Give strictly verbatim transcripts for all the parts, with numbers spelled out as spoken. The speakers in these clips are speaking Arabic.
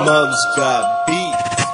Mubs got beat.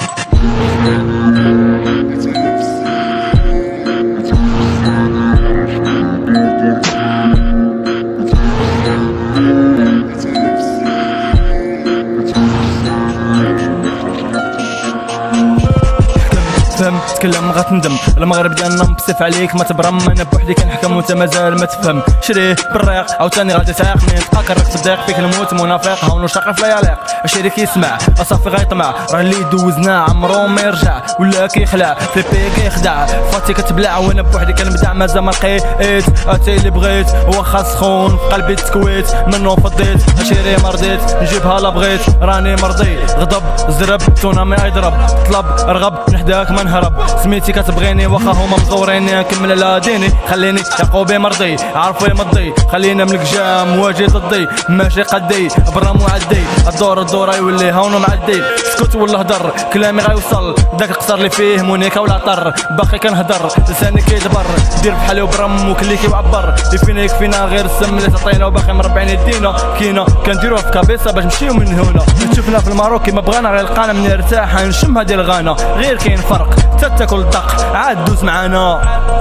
تفهم تكلم غتندم، المغرب ديالنا مبسف عليك ما تبرم، انا بوحدي كنحكم وانت مازال ما تفهم. شريه بالريق عاوتاني غادي تعاقني، تلقاك الرق صديق فيك الموت منافق، هاونو شاقف لا يليق، الشري كيسمع اصافي غيطمع، راه اللي دوزناه عمرو ما يرجع، ولا كيخلع في بي كيخدع، فاتي كتبلع وانا بوحدي كنبدع مازال ما لقيت، اتي اللي بغيت واخا سخون في قلبي تكويت، منو فضيت اشيري مرضيت نجيبها لا بغيت، راني مرضي غضب زرب تونامي يضرب، طلب رغب نحداك ما نهرب، سميتي كتبغيني واخا هما مزوريني، نكمل على ديني خليني يعقوبي مرضي عارفو يمضي، خلينا من الجام واجي ضدي ماشي قدي برا معدي، الدور الدور يولي هاونو معدي، سكت ولا هضر كلامي غيوصل، داك القصر اللي فيه مونيكا ولا عطر، باقي كنهضر لساني كيدبر، دير بحالي وبرم وكلي كيعبر، اللي فينا يكفينا غير السم اللي تعطينا، وباقي مربعين يدينا كينا كنديروها في كابيسا باش نمشيو من هنا، تشوفنا في الماروكي ما بغانا غير القانا من نرتاح نشم هادي الغانا، غير كاين فرق تاكل دق عاد دوز معانا.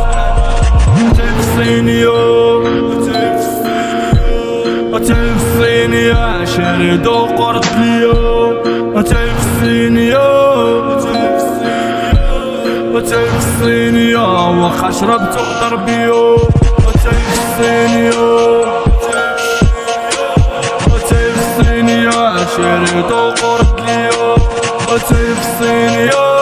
تفصينيو تفصينيو عشري دو قرط ليو، تفصينيو تفصينيو واخا شربت وضرب بيو، تفصينيو تفصينيو عشري دو قرط ليو، تفصينيو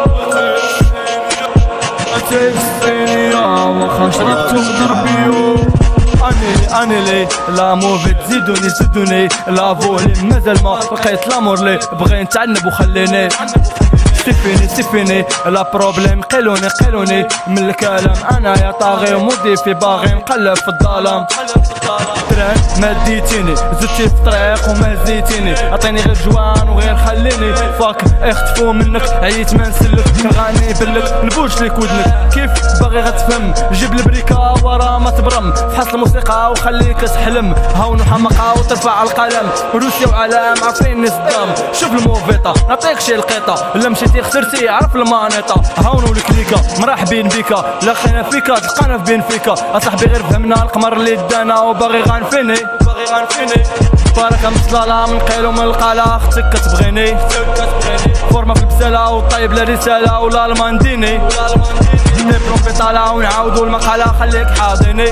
تفصينيو واخا شربت وضرب بيو، اني اني لي لا موفي تزيدوني زيدوني، لا فولي مازال ما لقيت لامور لي بغي نتعنب وخليني، سيفيني سيفيني لا بروبليم قيلوني قيلوني من الكلام، انا يا طاغي ومضيفي باغي نقلب في الظلام، تران ما ديتيني زدتي في طريق وما زيتيني، عطيني غير جوان وغير خليني، فاك اختفو منك عييت ما نسلك، كنغني بلك نبوش ليك ودنك، كيف باغي غتفهم جيب البريكا ورا ما تبرم، فحص الموسيقى وخليك تحلم، هاونو حمقى وترفع القلم، روسيا وعلام عارفيني صدام، شوف الموفيطة نعطيك شي القيطة، الا مشيتي خسرتي عرف المانيطة، هاونو الكليكا مرحبين بيكا، لقينا فيكا تلقانا في بنفيكا، اصاحبي غير فهمنا القمر اللي دانا وباغي غنفيني باغي غنفيني، بارك مصلالا من قيلو من القالا، اختك كتبغيني فورما في البسالة وطيب لا رسالة ولا المانديني، ديبلوم في طالة ونعاودو المقالة خليك حاضيني،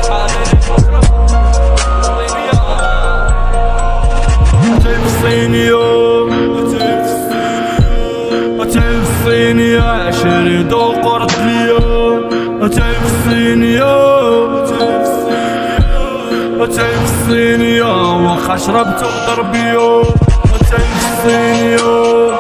تفصينيو تفصينيو عشري دو قرط ليو، تفصينيو تفصينيو واخا شربت وضرب بيو، تفصينيو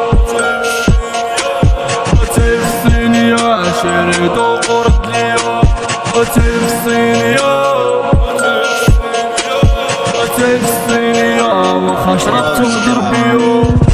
تفصينيو عشري دو قرط ليو، تفصينيو تفصينيو واخا شربت وضرب بيو.